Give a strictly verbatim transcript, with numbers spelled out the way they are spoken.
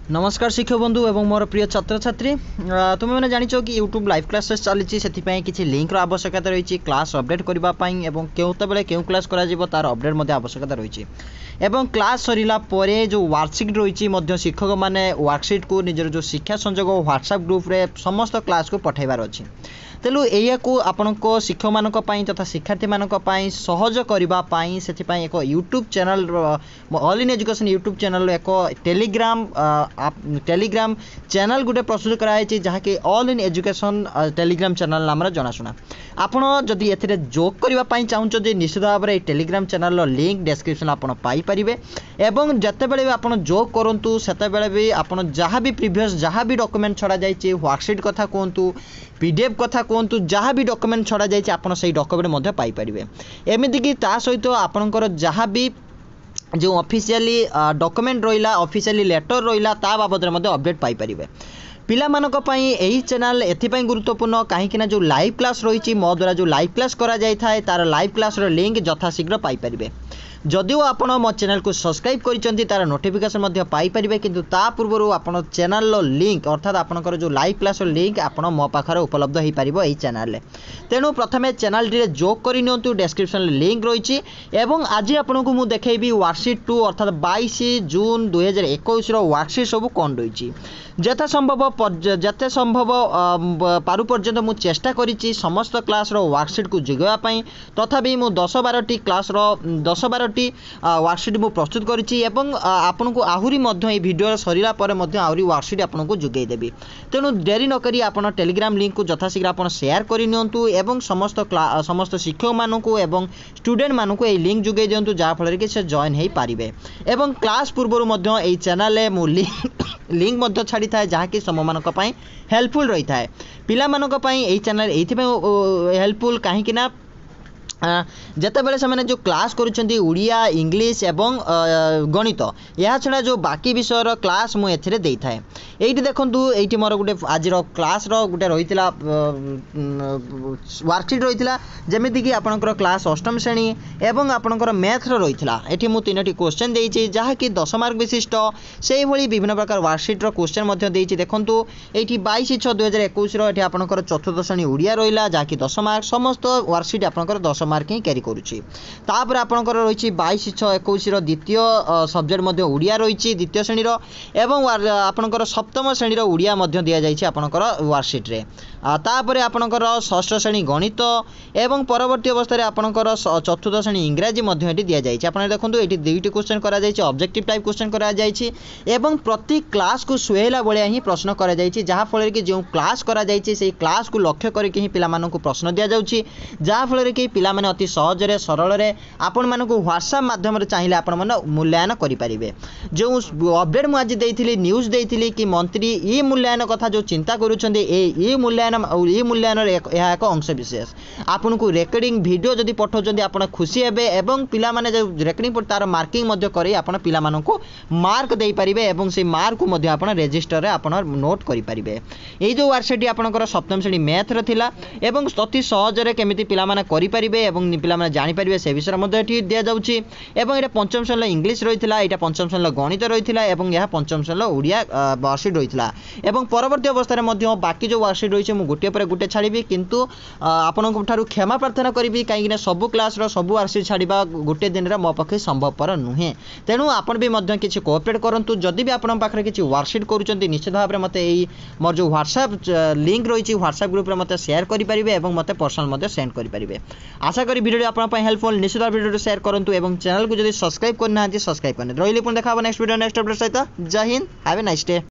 नमस्कार शिक्षक बंधु एवं मोर प्रिय छात्र छात्री तुम्हें मैंने जानिच कि यूट्यूब लाइव क्लासेस चली से किसी लिंक आवश्यकता रही क्लास अपडेट करने केतबे क्यों क्लास कर तार अपडेट आवश्यकता रही एवं क्लास सरिला परे जो वर्कशीट रही शिक्षक मैंने वर्कशीट को निजर जो शिक्षा संजोग व्हाट्सएप ग्रुप रे समस्त क्लास को पठेबार अच्छी तेणु या आपण शिक्षक मान तथा शिक्षार्थी मान सहज करने से एक YouTube channel All in Education YouTube channel एक टेलीग्राम टेलीग्राम चैनल गोटे प्रस्तुत कराई जहाँकि All in Education Telegram channel नाम जनाशुना आपण जदि ए जोग करने चाहते निश्चित भाव में टेलीग्राम चैनल लिंक डिस्क्रिप्शन आप पाइपर एवं जितेबाला भी आप जोग करूँ से भी आप जहाँ भी प्रीवियस जहाँ भी डॉक्यूमेंट छड़ा जाइए वर्कशीट कथा कहतु पीडीएफ कथा कहतु जहाँ भी डॉक्यूमेंट छड़ा जाइए आप डॉक्यूमेंट पाइपर एमती कि सहित आपणकर जहाँ भी जो ऑफिशियली डॉक्यूमेंट रहा ऑफिशियली लेटर रहा ता बाबद अपडेट पाइपर पिला मानक पई एही चैनल एथिपाई गुरुत्वपूर्ण कहीं जो लाइव क्लास रही मो द्वारा जो लाइव क्लास करा जाय थाए तार लाइव क्लास रो लिंक यथाशीघ्र पाइपर जदिओ आपण मो चैनल को सब्सक्राइब करिसेंती तार नोटिफिकेशन मध्ये पाइपर किंतु ता पूर्व आपण चैनल रो लिंक अर्थात आपणकर जो लाइव क्लास रो लिंक आपण मो पाखरे उपलब्ध हो पारिबो एही चैनल रे तेणु प्रथमे चैनल रे जोग करि नियंतु डिस्क्रिप्शन लिंक रही एवं आज आपन को मु देखैबी वर्कशीट टू अर्थात बाईस जून दो हज़ार इक्कीस रो वर्कशीट सब कोन रही जथा संभव जते संभव पारु पर्यंत मु चेष्टा करिछि समस्त क्लास रो वर्कशीट को जोगवा पई तथापि मु दस बारह टी क्लास रो दस बारह टी वर्कशीट मु प्रस्तुत करिछि एवं आपन को आहुरी मध्य ए वीडियो सरिला परे मध्य आहुरी वर्कशीट आपन को जोगै देबी तेनु देरी न करी आपन टेलीग्राम लिंक को यथाशीघ्र आपन शेयर करि नियंतु एवं समस्त समस्त शिक्षक मानन को एवं स्टूडेंट मानन को ए लिंक जोगै दियंतु जा फल रे कि से जॉइन हेई पारिबे एवं क्लास पूर्व मध्य ए चैनल रे मु लिंक लिंक मध्य छाड़ी थाए जहाँकि सम मानक पई हेल्पफुल रही थाए पिला मानक पई ए चैनल एइथिबे हेल्पफुल कहीं ना जितेबाला से जो क्लास करुँच उड़िया इंग्लिश एवं गणित या छड़ा जो बाकी विषय क्लास मुझे दे थाए ये देखूँ ये मोर गोटे आज क्लास गोटे रही वर्कशीट रही जमीक कि आपंकर क्लास अष्टम श्रेणी एवं आपंकर मैथ रही ये मुझे तीन क्वेश्चन देती जहाँकि दस मार्क विशिष्ट से भाई विभिन्न प्रकार वर्कशीट्र क्वेश्चन देखूँ ये बाईस छः दुई हजार इक्कीस आपंकर चतुर्थ श्रेणी उड़िया रहा जहाँकि दस मार्क समस्त वर्कशीट आपंकर दस मार्क ही कैरी करुच्ची तापर आपंकर रही बाईस छः इक्कीस द्वितीय सब्जेक्ट उड़िया रही द्वितीय श्रेणी एवं आपंकर सप्तम श्रेणी उड़िया दि जाइए आपंकर वर्कशीट रे तापर आपंकर षष्ठ श्रेणी गणित एवं परवर्ती अवस्था आपंकर चतुर्थ श्रेणी इंग्राजी दि जाइए आप देखो ये दुईटी क्वेश्चन करा ऑब्जेक्टिव टाइप क्वेश्चन करा एवं प्रति क्लास को सुहेला भाया ही प्रश्न करा जहाँफल कि जो क्लास करा से क्लास को लक्ष्य करके ही पिला मानक प्रश्न दि जाऊँगी जहाँफल कि पिला माने अति सहजरे सरल आपण मानक व्हाट्सएप माध्यम चाहिए आपण माने मूल्यांकन करेंगे जो अपडेट मुझे देती न्यूज देती कि मंत्री ये मूल्यांकन कथा जो चिंता करुँच ये मूल्यांकन ये मूल्यांकन यह एक अंश विशेष आपन को रेकर्डिंग वीडियो जदि पठाउछन्ती आपण खुशी हेबे एवं पिला माने जो रेकर्डिंग पर तार मार्किंग मध्य करे आपण पिला मानन को मार्क देई परिबे एवं से मार्क को मध्य आपण रजिस्टर रे आपण नोट करि परिबे एई जो वर्कशीट आपनकर सप्तम श्रेणी मैथ रे थिला एवं अति सहज रे केमिति पिला माने करि परिबे एवं पिला माने जानि परिबे से विषय मध्य एठी दिया जाउची एवं एटा पंचम श्रेणी इंग्लिश रहिथिला एटा पंचम श्रेणी गणित रहिथिला एवं यह पंचम श्रेणी उड़िया वर्कशीट रहिथिला एवं परवर्ती अवस्था रे मध्य बाकी जो वर्कशीट रहिছে मु गोटे पर गोटे छाड़बी किंतु आपनक ठारू क्षमा प्रार्थना करी कहीं सब क्लास सब वर्कशीट छाड़ा गोटे दिन मो पक्षे संभवपर नुहे तेणु आपन भी मध्य किसी कोऑपरेट करूँ जदि भी आपन पाखरे किसी वर्कशीट करुँच निश्चित भाव में मते मोर जो व्हाट्सएप लिंक रही व्हाट्सएप ग्रुप में मते शेयर करेंगे और मते पर्सनल सेंड करेंगे आशा करी वीडियो आप हेल्पफुल निश्चित भाव वीडियो शेयर करूँ और चैनल को जब सब्सक्राइब करना सब्सक्राइब करना रही देखा नेक्स्ट वीडियो नेक्स्ट अपडेट सहित जय हिंद हैव ए नाइस डे।